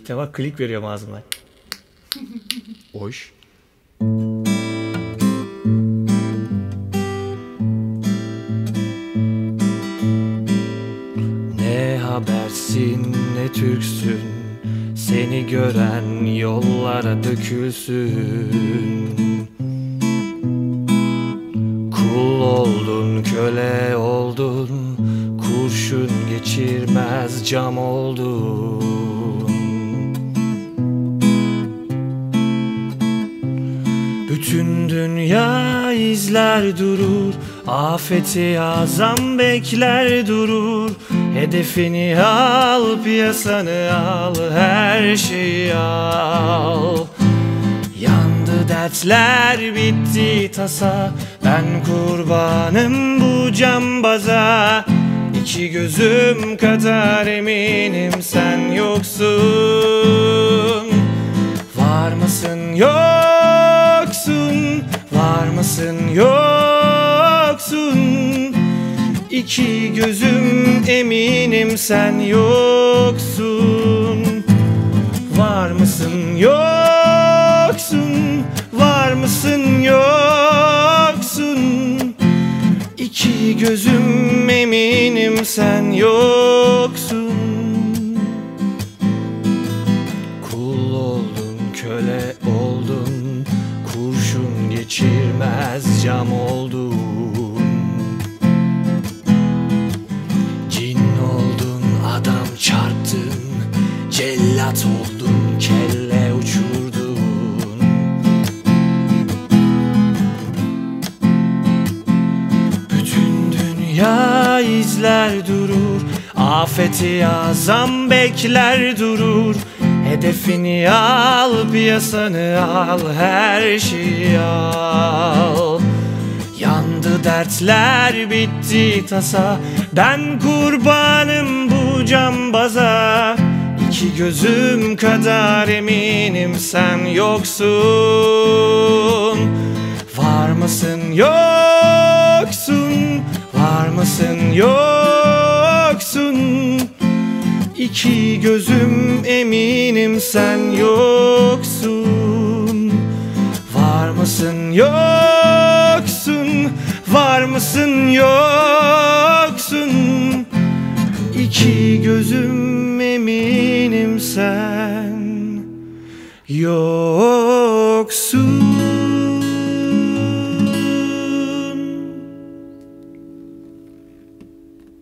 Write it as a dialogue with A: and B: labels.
A: İlk defa klik veriyorum ağzımdan. Hoş. Ne habersin ne Türksün, seni gören yollara dökülsün. Kul oldun, köle oldun, kurşun geçirmez cam oldun. Bütün dünya izler durur, afeti azam bekler durur. Hedefini al, piyasanı al, her şeyi al. Yandı dertler, bitti tasa, ben kurbanım bu cambaza. İki gözüm kadar eminim sen yoksun. Var mısın yoksun, var mısın yoksun. İki gözüm eminim sen yoksun. Var mısın yoksun, var mısın yoksun. İki gözüm eminim sen yoksun. Kul oldun, köle oldun, kurşun geçirmez cam oldun. Cin oldun, adam çarptın, cellat oldun, kelle uçurdun. Bütün dünya izler durur, afeti azam bekler durur. Hedefini al, piyasanı al, her şeyi al. Yandı dertler, bitti tasa, ben kurbanım bu cambaza. İki gözüm kadar eminim sen yoksun. Var mısın yoksun, var mısın yoksun. İki gözüm eminim sen yoksun. Var mısın yoksun, var mısın yoksun. İki gözüm eminim sen yoksun.